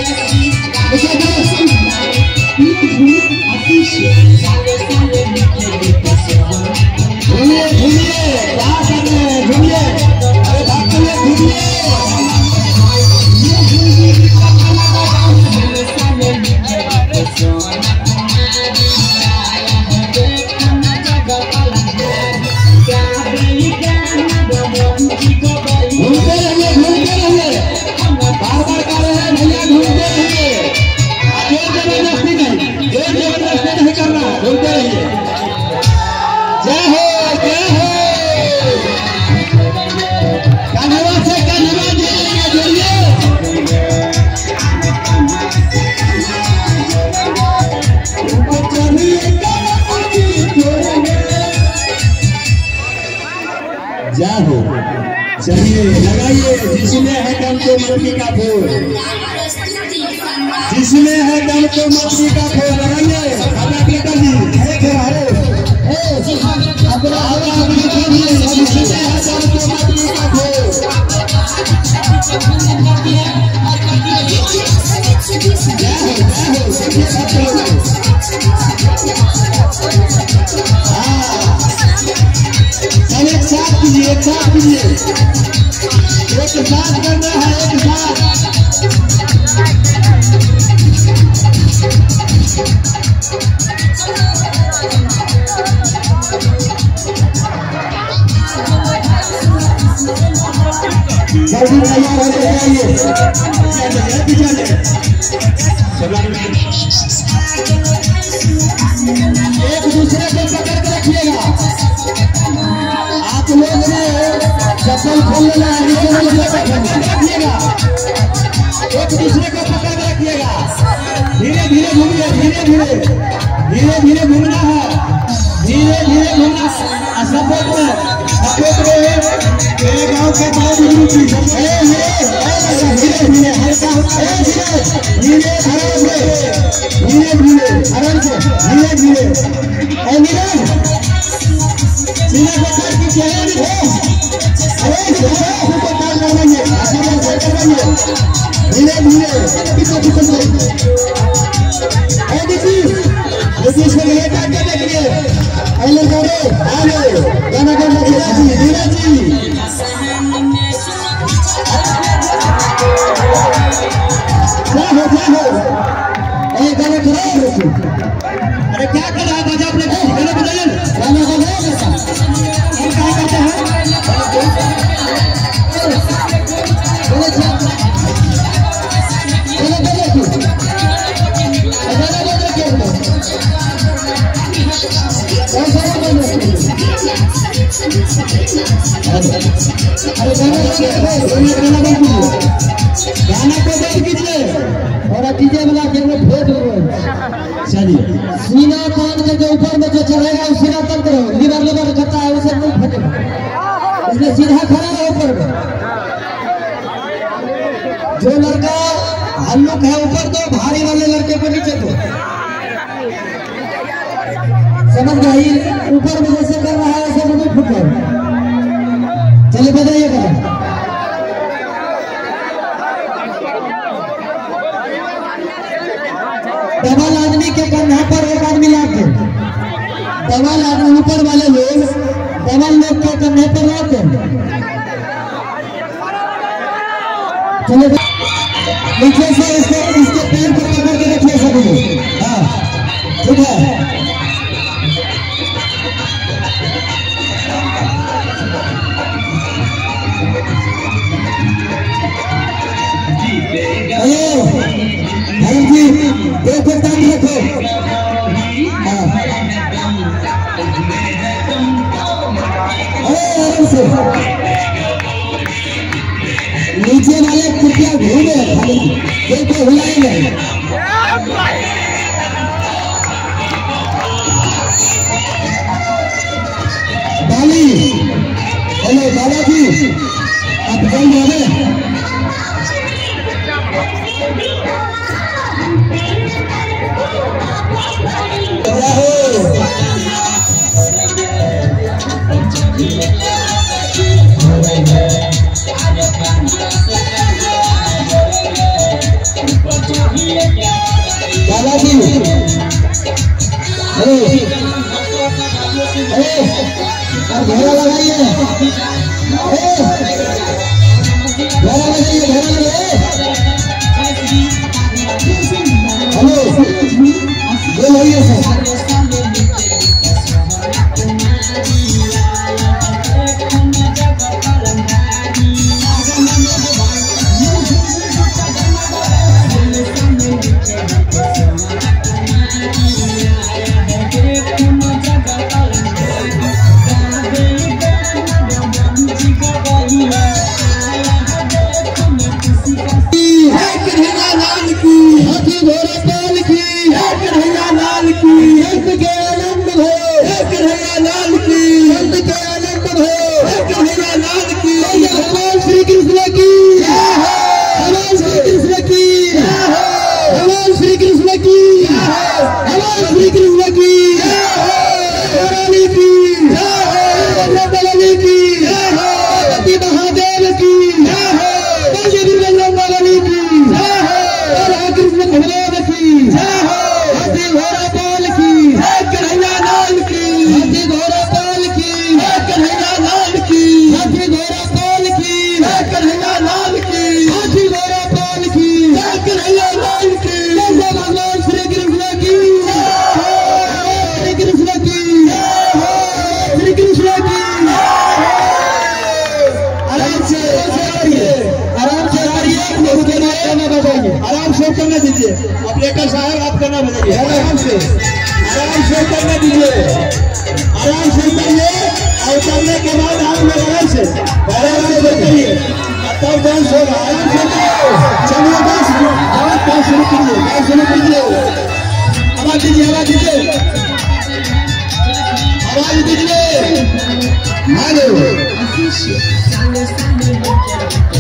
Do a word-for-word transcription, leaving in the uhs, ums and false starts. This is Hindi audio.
चलिए लगाइए जिसमें है दम तो मछली का फूल, जिसमें है दम तो मछली का फूल लगाइए। सब एक साथ कीजिए, एक साथ कीजिए, एक साथ करना है, एक साथ। जल्दी तैयार हो जाइए, एक दूसरे को पकड़ के रखिएगा। आप लोग ने चप्पल खोल लेना है, रखिएगा, एक दूसरे को पकड़ के रखिएगा। धीरे धीरे घूमिए, धीरे धीरे धीरे धीरे घूमना है, धीरे धीरे घूमना। सपोर्ट में सपोर्ट में मेरे गाँव के बहुत रुचि धीरे धीरे हल्का धीरे आराम से धीरे धीरे आराम से धीरे धीरे सीना को काट की चेहरा नहीं है। अरे को काट लगाइए, धीरे धीरे पीछे पीछे से नीतीश को ले काट के देखिए। अरे गाने आने गाना गाना धीरे जी धीरे जी क्या हो क्या हो ए गाना करो। अरे क्या कर रहा है बाजा अपने गाना बजाइए, गाना बजाइए। हम क्या करते हैं बोले बोले बोले क्यों गाना बजा क्यों और गाना बजा। अरे गाना गाना को बंद कीजिए और डीजे वाला के में फेंक दो। चलिए सीना कान के जो ऊपर में जो चढ़ेगा उस सीना तक रहो, लीवर लीवर करता है उसे नहीं फटेगा, इसलिए सीधा खड़ा रहो ऊपर में। जो लड़का हल्लुक है ऊपर दो, भारी वाले लड़के को नीचे दो। समझ गई? ऊपर में जैसे कर रहा है वैसे नहीं फूटे। चलिए बताइए करें डबल आदमी के कंधा पर एक आदमी लाते, डबल आदमी ऊपर वाले लोग डबल लोग के कंधे पर लाते। चलिए नीचे से इसके इसके पैर को पकड़ के रखिए सभी। हाँ ठीक है। भाई जी देखो टाइम रखो। नीचे वाले कृपया घूमे, खाली देखो हिलाएंगे। बाली हेलो दादाजी आप जल्द जाने। और घेरा लगाइए, घेरा लगाइए, घेरा लगाइए। हेलो बोल रही है सर। आराम से करने दीजिए, ऑपरेटर साहब आप करना बताइए, आराम से आराम से करने दीजिए, आराम से करिए और करने के बाद आप लोग आराम से आराम से करिए तब डांस होगा। आराम से चलिए डांस डांस शुरू कीजिए, डांस शुरू कीजिए, आवाज दीजिए, आवाज दीजिए, आवाज दीजिए। हेलो